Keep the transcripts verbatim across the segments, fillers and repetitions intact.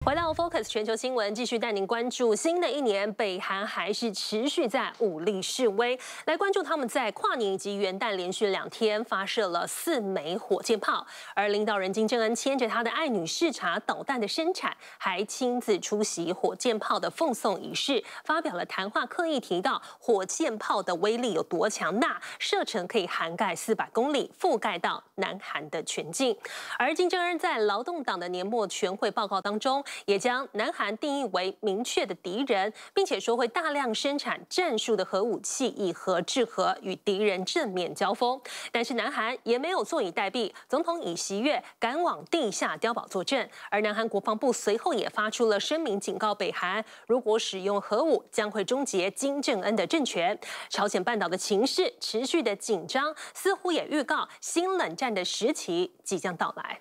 回到 Focus 全球新闻，继续带您关注新的一年，北韩还是持续在武力示威。来关注他们在跨年以及元旦连续两天发射了四枚火箭炮，而领导人金正恩牵着他的爱女视察导弹的生产，还亲自出席火箭炮的奉送仪式，发表了谈话，刻意提到火箭炮的威力有多强大，射程可以涵盖四百公里，覆盖到南韩的全境。而金正恩在劳动党的年末全会报告当中，也将南韩定义为明确的敌人，并且说会大量生产战术的核武器，以核制核，与敌人正面交锋。但是南韩也没有坐以待毙，总统尹锡悦赶往地下碉堡坐镇，而南韩国防部随后也发出了声明，警告北韩，如果使用核武，将会终结金正恩的政权。朝鲜半岛的情势持续的紧张，似乎也预告新冷战的时期即将到来。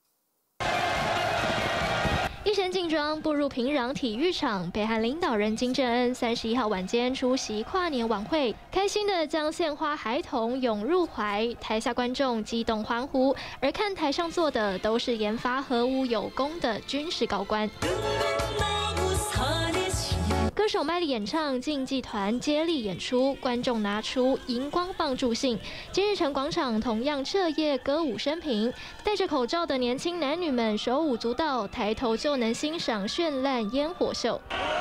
一身劲装步入平壤体育场，北韩领导人金正恩三十一号晚间出席跨年晚会，开心的将献花孩童拥入怀，台下观众激动欢呼，而看台上坐的都是研发核武有功的军事高官。歌手麦莉演唱，竞技团接力演出，观众拿出荧光棒助兴。金日成广场同样彻夜歌舞升平，戴着口罩的年轻男女们手舞足蹈，抬头就能欣赏绚烂烟火秀。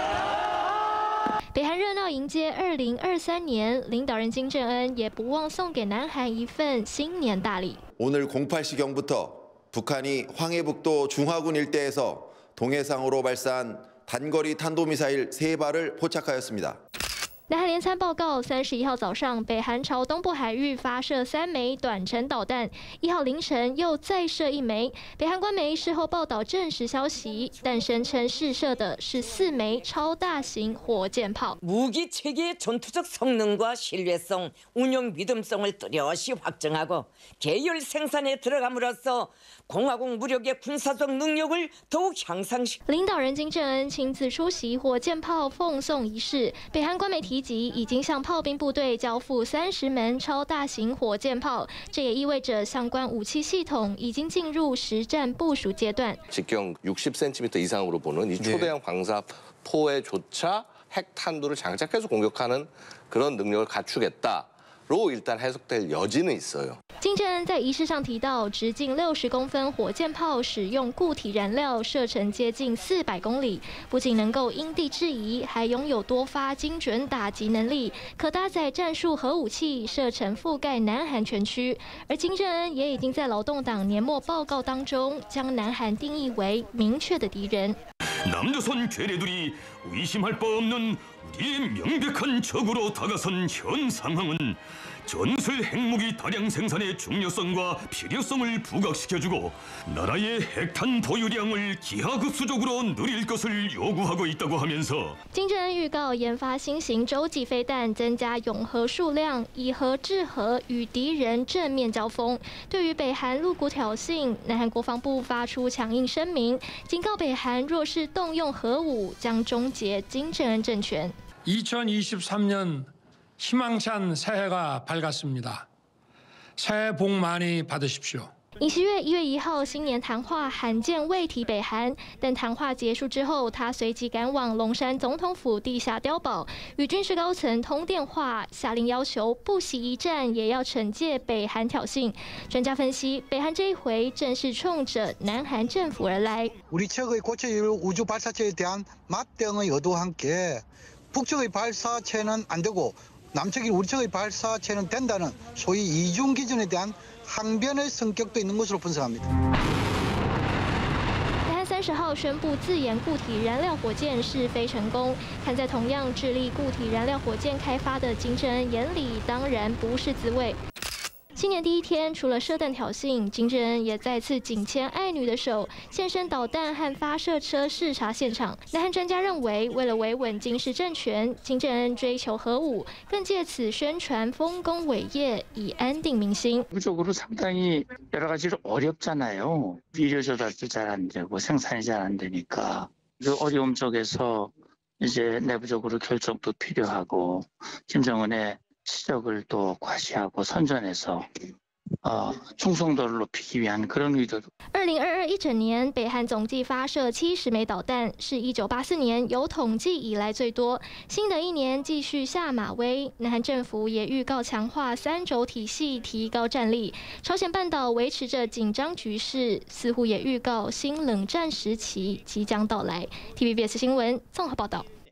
北韩热闹迎接二零二三年，领导人金正恩也不忘送给南韩一份新年大礼。 오늘 공팔 시경부터 북한이 황해북도 중화군 일대에서 동해상으로 발사한 단거리 탄도미사일 세 발을 포착하였습니다. 南韩联参报告，三十一号早上，北韩朝东部海域发射三枚短程导弹，一号凌晨又再射一枚。北韩官媒事后报道证实消息，但声称试射的是四枚超大型火箭炮。 무기 체계의 전투적 성능과 신뢰성, 운용 믿음성을 뚜렷이 확정하고 계열 생산에 들어감으로써 공화국 무력의 군사적 능력을 더욱 향상시. 领导人金正恩亲自出席火箭炮奉送仪式，北韩官媒提及已经向炮兵部队交付三十门超大型火箭炮，这也意味着相关武器系统已经进入实战部署阶段。 직경 육십 센티미터 이상으로 보는 이 초대형 방사포에조차 핵탄두를 장착해서 공격하는 그런 능력을 갖추겠다. 로 일단 해석될 여지는 있어요. 金正恩在仪式上提到，直径六十公分火箭炮使用固体燃料，射程接近四百公里，不仅能够因地制宜，还拥有多发精准打击能力，可搭载战术核武器，射程覆盖南韩全区。而金正恩也已经在劳动党年末报告当中，将南韩定义为明确的敌人。 남조선 괴뢰들이 의심할 바 없는 우리의 명백한 적으로 다가선 현 상황은 전술 핵무기 다량 생산의 중요성과 필요성을 부각시켜주고 나라의 핵탄 보유량을 기하급수적으로 늘릴 것을 요구하고 있다고 하면서 金正恩预告研发新型洲际飞弹，增加永核数量，以核制核，与敌人正面交锋。对于北韩露骨挑衅，南韩国防部发出强硬声明，警告北韩若是动用核武，将终结金正恩政权。 이천이십삼 년 희망찬 새해가 밝았습니다. 새해 복 많이 받으십시오. 尹锡悦一月一号新年谈话罕见未提北韩，但谈话结束之后，他随即赶往龙山总统府地下碉堡，与军事高层通电话，下令要求不惜一战也要惩戒北韩挑衅。专家分析，北韩这一回正是冲着南韩政府而来。 우리 최고의 고체 우주 발사체에 대한 맞대응의 의도와 함께 북측의 발사체는 안 되고 남측인 우리 측의 발사체는 된다는 소위 이중 기준에 대한 항변의 성격도 있는 것으로 분석합니다. 北韩三十号宣布自研固体燃料火箭试飞成功，看在同样致力固体燃料火箭开发的金正恩眼里，当然不是滋味。 新年第一天，除了射弹挑衅，金正恩也再次紧牵爱女的手，现身导弹和发射车视察现场。南韩专家认为，为了维稳金氏政权，金正恩追求核武，更借此宣传丰功伟业，以安定民心。 내부적으로 상당히 여러 가지로 어렵잖아요. 비료 조달도 잘 안 되고 생산이 잘 안 되니까 그 어려움 속에서 이제 내부적으로 결정도 필요하고 김정은의 치적을 또 과시하고 선전해서 어, 충성도를 높이기 위한 그런 의도도. 二零二二一整年，北韩总计发射七十枚导弹，是一九八四年有统计以来最多。新的一年继续下马威，南韩政府也预告强化三轴体系，提高战力。朝鲜半岛维持着紧张局势，似乎也预告新冷战时期即将到来。T V B S 新闻综合报道。